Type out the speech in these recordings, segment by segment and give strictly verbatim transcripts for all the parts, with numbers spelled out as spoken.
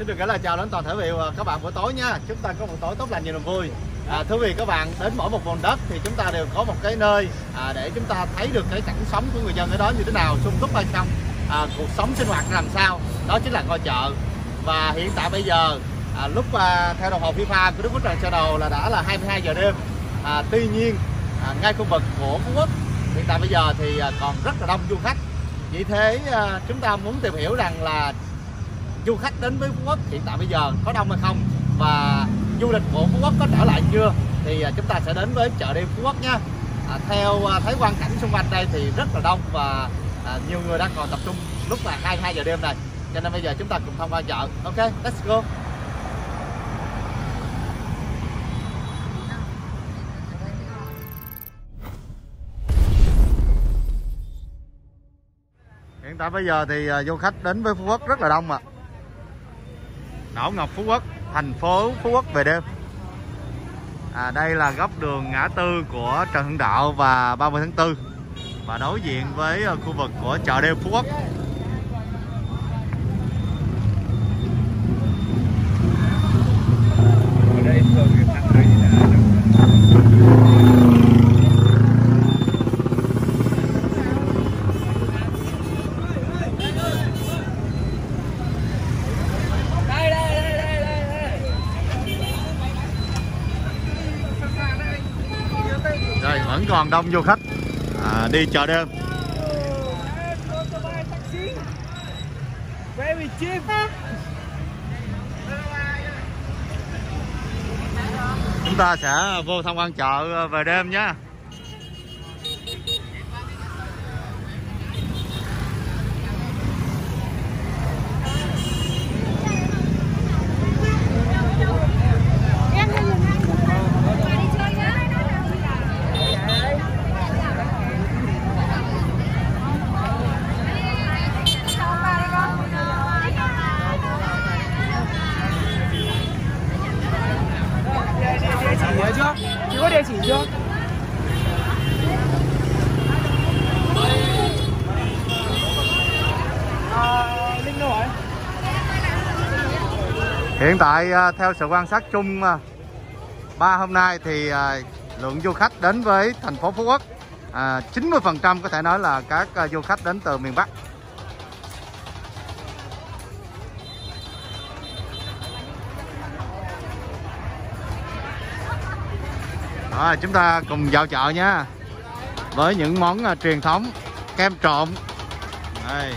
Xin được gửi lời chào đến toàn thể quý vị và các bạn buổi tối nha. Chúng ta có một tối tốt lành nhiều niềm vui. À, thưa quý vị các bạn, đến mỗi một vùng đất thì chúng ta đều có một cái nơi à, để chúng ta thấy được cái cảnh sống của người dân ở đó như thế nào, sung túc hay không, à, cuộc sống sinh hoạt làm sao. Đó chính là ngôi chợ. Và hiện tại bây giờ à, lúc à, theo đồng hồ FIFA của Đức Quốc Trần Sơ Đồ là đã là hai mươi hai giờ đêm. À, tuy nhiên à, ngay khu vực của Phú Quốc hiện tại bây giờ thì à, còn rất là đông du khách. Vì thế à, chúng ta muốn tìm hiểu rằng là du khách đến với Phú Quốc hiện tại bây giờ có đông hay không, và du lịch của Phú Quốc có trở lại chưa, thì chúng ta sẽ đến với chợ đêm Phú Quốc nha. À, theo thấy quang cảnh xung quanh đây thì rất là đông và à, nhiều người đang còn tập trung lúc là hai mươi hai giờ đêm này, cho nên bây giờ chúng ta cùng tham quan chợ. Ok, let's go. Hiện tại bây giờ thì du khách đến với Phú Quốc rất là đông ạ. À. Đảo Ngọc Phú Quốc, thành phố Phú Quốc về đêm. À, đây là góc đường ngã tư của Trần Hưng Đạo và ba mươi tháng tư, và đối diện với khu vực của chợ đêm Phú Quốc. Ở đây thường cái thằng này là vẫn còn đông du khách à, đi chợ đêm. Chúng ta sẽ vô tham quan chợ về đêm nhé. chưa? Chị có địa chỉ chưa? À, Linh đâu rồi? Hiện tại theo sự quan sát chung ba hôm nay thì lượng du khách đến với thành phố Phú Quốc à, chín mươi phần trăm có thể nói là các du khách đến từ miền Bắc. Rồi, chúng ta cùng vào chợ nha, với những món uh, truyền thống kem trộn. Đây.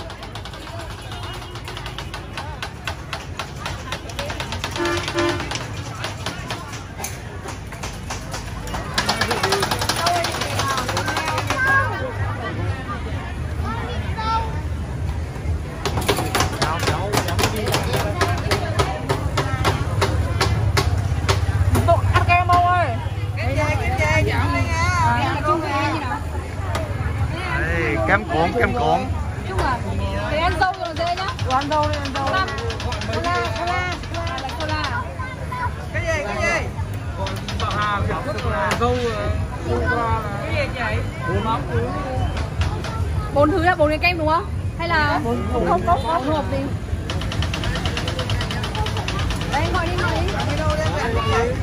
Kem cuộn, kem cuộn. Chung à? Thì ăn dâu rồi dễ nhá. Ăn dâu đi, ăn dâu. Cola, cola, cola. Cái gì, cái gì? Bà Hà kiểu rất là dâu cái gì vậy? Bốn mắm. Bốn thứ là bốn cái kem đúng không? Hay là bốn không có bốn hộp gì? Đây ngồi đi, ngồi đi. Cái đâu đây bạn đi.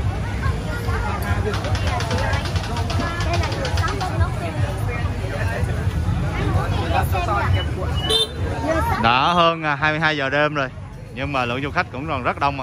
Đã hơn hai mươi hai giờ đêm rồi, nhưng mà lượng du khách cũng còn rất đông ạ.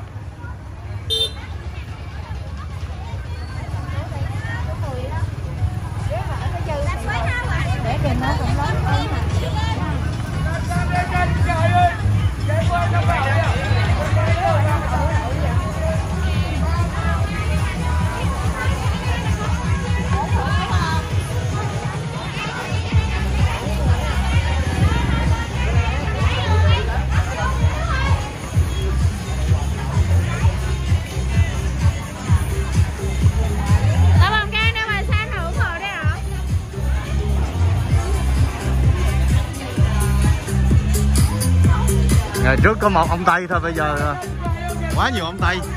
Ngày trước có một ông Tây thôi, bây giờ quá nhiều ông Tây.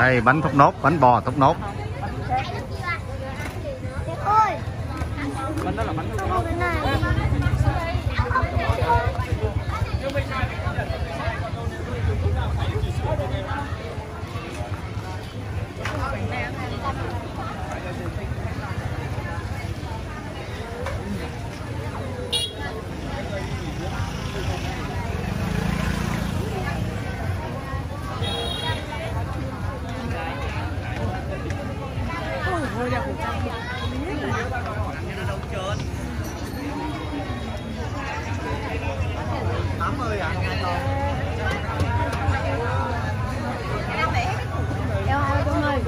Đây bánh thốt nốt, bánh bò thốt nốt. Bánh đó là bánh thốt nốt. tám mươi ạ. Eo hai trăm ơi.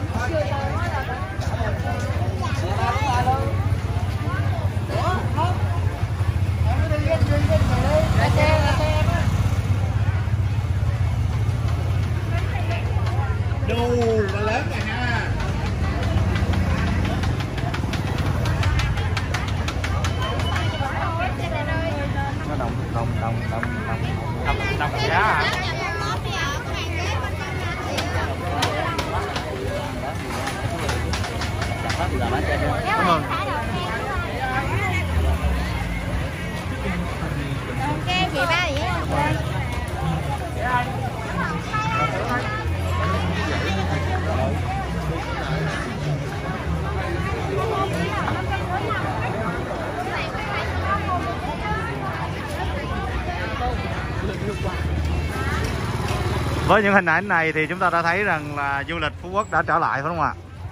Đồ là lớn rồi nha. Nó đồng đồng đồng đồng đồng đồng đồng giá hả? Cảm ơn. Ok chị ba vậy rồi. Với những hình ảnh này thì chúng ta đã thấy rằng là du lịch Phú Quốc đã trở lại phải không ạ?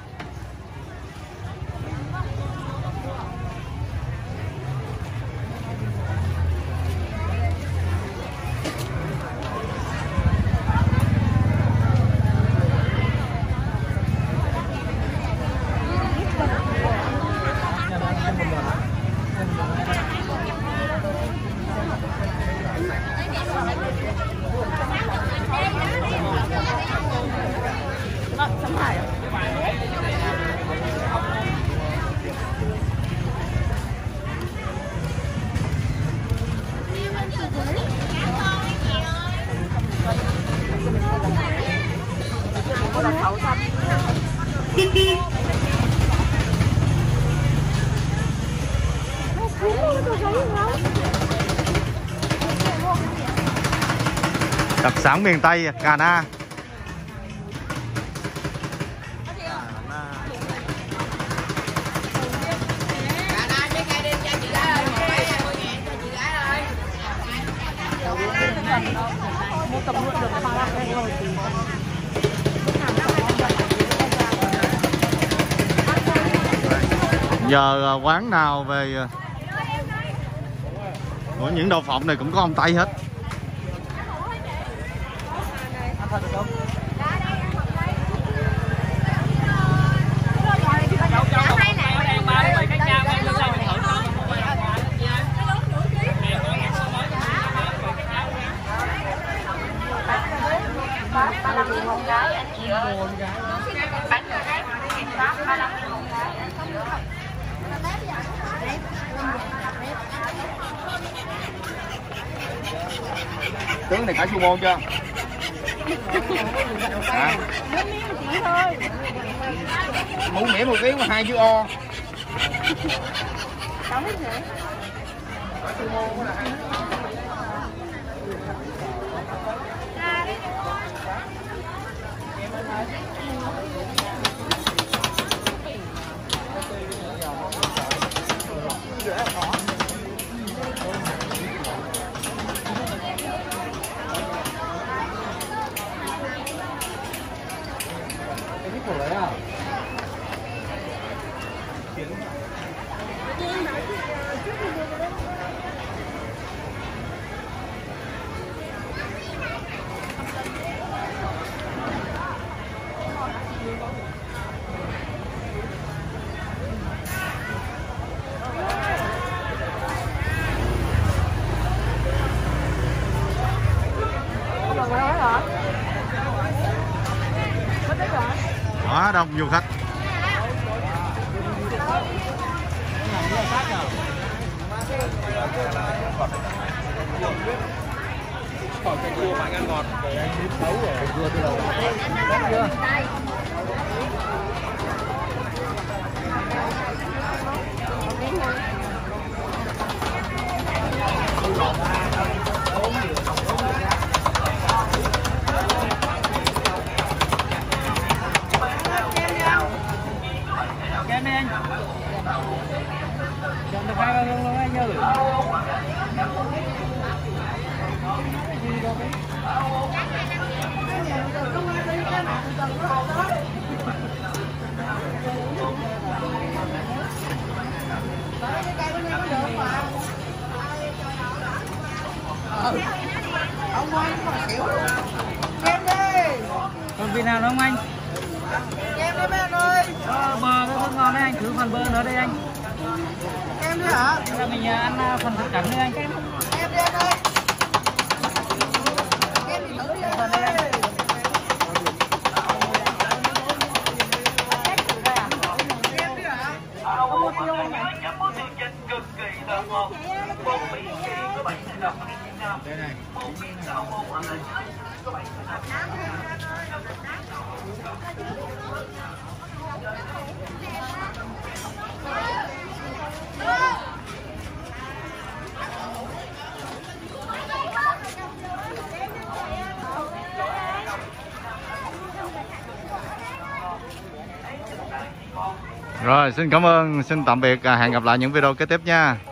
Đặc sản miền Tây Cà Na. Giờ quán nào về của những đậu phộng này cũng có ông Tây hết. Tướng này cả su môn chưa? À. Mũ mẻ một ký mà hai chữ O. Quá đông du khách. Còn canh chua mà ăn ngọt. Để anh biết xấu rồi. Canh chua từ đầu. Canh chưa? Kem đi anh. Kem được hai ba luôn luôn anh ơi. Ông ơi, kiểu kem đi. Còn vị nào nữa không anh? Kem đi mấy anh ơi. Ờ, bơ cái rất ngon đấy anh, thử phần bơ nữa đây anh. Kem đi hả? Bây giờ mình ăn phần thịt cẳng đi anh. Kem đi anh ơi. Kem đi thử đi anh ơi. Kem đi hả? Đây này. Rồi, xin cảm ơn, xin tạm biệt, hẹn gặp lại những video kế tiếp nha.